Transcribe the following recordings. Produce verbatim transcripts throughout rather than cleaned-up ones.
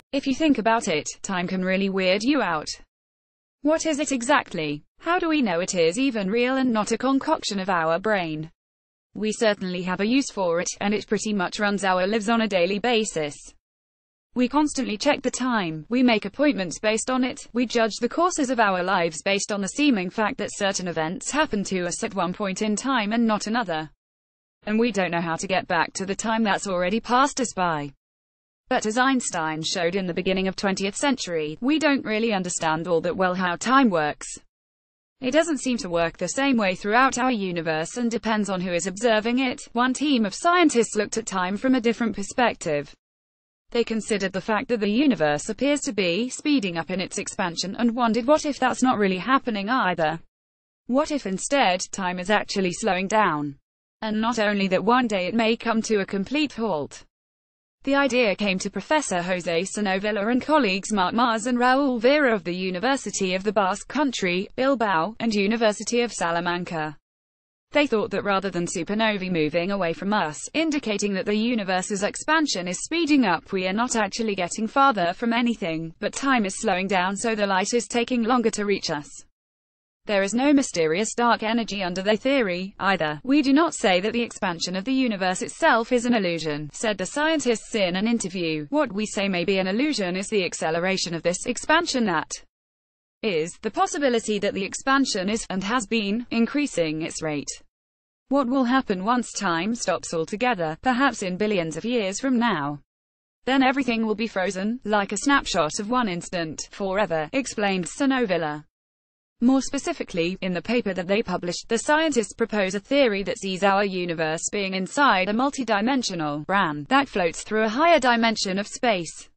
If you think about it, time can really weird you out. What is it exactly? How do we know it is even real and not a concoction of our brain? We certainly have a use for it, and it pretty much runs our lives on a daily basis. We constantly check the time, we make appointments based on it, we judge the courses of our lives based on the seeming fact that certain events happen to us at one point in time and not another. And we don't know how to get back to the time that's already passed us by. But as Einstein showed in the beginning of twentieth century, we don't really understand all that well how time works. It doesn't seem to work the same way throughout our universe and depends on who is observing it. One team of scientists looked at time from a different perspective. They considered the fact that the universe appears to be speeding up in its expansion and wondered what if that's not really happening either. What if instead, time is actually slowing down? And not only that, one day it may come to a complete halt. The idea came to Professor José Sanovilla and colleagues Marc Mars and Raúl Vera of the University of the Basque Country, Bilbao, and University of Salamanca. They thought that rather than supernovae moving away from us, indicating that the universe's expansion is speeding up, we are not actually getting farther from anything, but time is slowing down so the light is taking longer to reach us. There is no mysterious dark energy under their theory, either. We do not say that the expansion of the universe itself is an illusion, said the scientists in an interview. What we say may be an illusion is the acceleration of this expansion, that is, the possibility that the expansion is, and has been, increasing its rate. What will happen once time stops altogether, perhaps in billions of years from now? Then everything will be frozen, like a snapshot of one instant, forever, explained Sanovilla. More specifically, in the paper that they published, the scientists propose a theory that sees our universe being inside a multidimensional bran that floats through a higher dimension of space.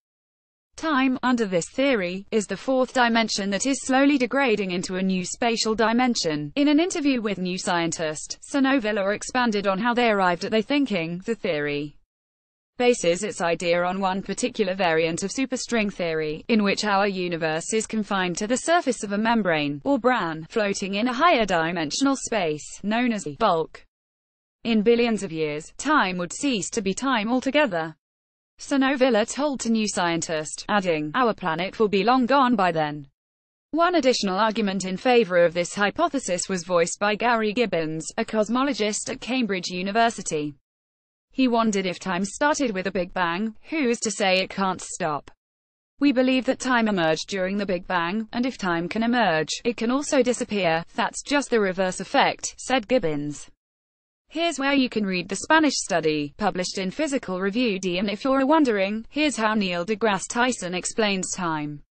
Time, under this theory, is the fourth dimension that is slowly degrading into a new spatial dimension. In an interview with New Scientist, Sanovilla expanded on how they arrived at their thinking. The theory bases its idea on one particular variant of superstring theory, in which our universe is confined to the surface of a membrane, or bran, floating in a higher dimensional space, known as the bulk. In billions of years, time would cease to be time altogether. Sanovilla told to New Scientist, adding, "Our planet will be long gone by then." One additional argument in favor of this hypothesis was voiced by Gary Gibbons, a cosmologist at Cambridge University. He wondered if time started with a Big Bang, who's to say it can't stop? We believe that time emerged during the Big Bang, and if time can emerge, it can also disappear. That's just the reverse effect, said Gibbons. Here's where you can read the Spanish study, published in Physical Review D, and if you're wondering, here's how Neil deGrasse Tyson explains time.